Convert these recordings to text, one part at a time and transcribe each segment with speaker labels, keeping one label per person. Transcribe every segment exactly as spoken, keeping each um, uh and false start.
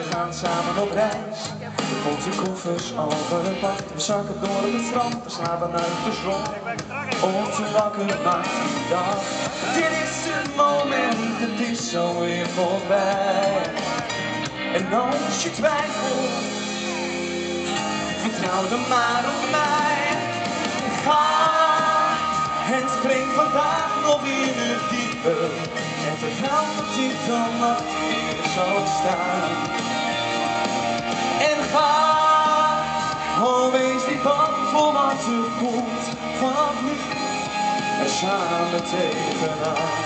Speaker 1: gaan samen op reis. Onze koffers overgepakt, we zakken door het strand, we slapen uit de zon. Onze wakker maakt die dag. Dit is het moment, het is zo weer voorbij. En als je twijfelt, vertrouw dan maar op mij. Ga en spring vandaag nog in het diepe. En vertrouw dat dit dan nog weer zal staan. En ga, oh wees niet bang voor wat er komt. Vanaf nu er samen tegenaan.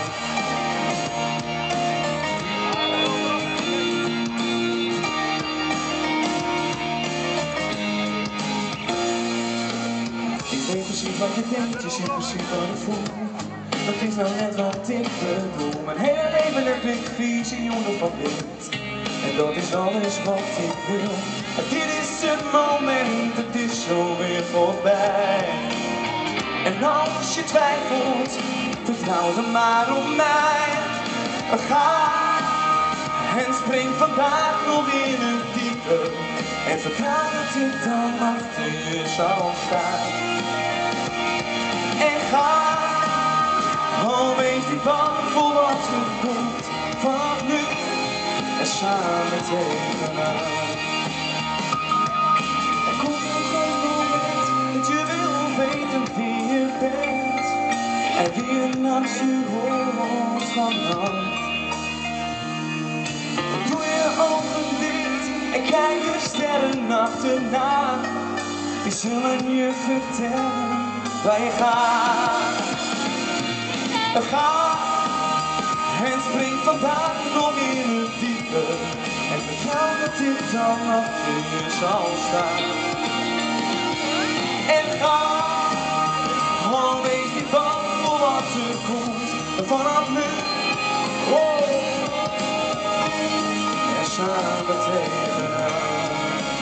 Speaker 1: Ik weet precies wat je denkt, je ziet precies wat ik voel. Dat is nou net wat ik bedoel. Mijn hele leven heb ik visioenen van wind. En dat is alles wat ik wil. Maar dit is het moment, het is zo weer voorbij. En als je twijfelt, vertrouw dan maar op mij. Ga en spring vandaag nog in het diepe. En vertrouw dat ik dan achter je zal staan. En ga, oh wees niet bang voor wat er komt. Vanaf nu en samen tegenaan. Er komt nog een moment dat je wil weten wie je bent. En wie je naast je hoort vannacht. Doe je ogen dicht en kijk de sterren achterna. Die zullen je vertellen waar je gaat. Ga en spring vandaag nog in het diepe. En vertrouw dat dit dan achter je zal staan. En ga, oh wees niet bang voor wat er komt. Vanaf nu, oh, er samen tegenaan.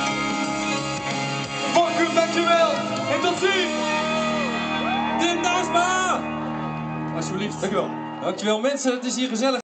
Speaker 1: Dank u, dankjewel en tot ziens! Tim Dansma! Alsjeblieft. Dankjewel. Dankjewel mensen, het is hier gezellig.